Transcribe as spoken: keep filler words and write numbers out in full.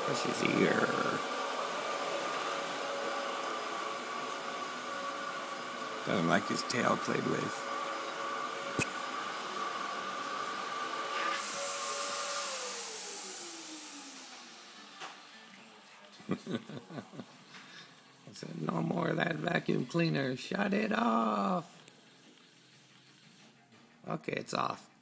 Brush his ear. Doesn't like his tail played with. I said, no more of that vacuum cleaner. Shut it off. Okay, it's off.